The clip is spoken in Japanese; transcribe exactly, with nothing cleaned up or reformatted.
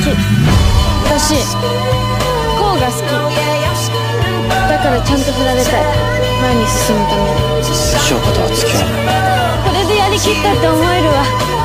き。私こうが好き。だからちゃんと振られたい。前に進むために。 翔子とは付き合えない。 これでやりきったって思えるわ。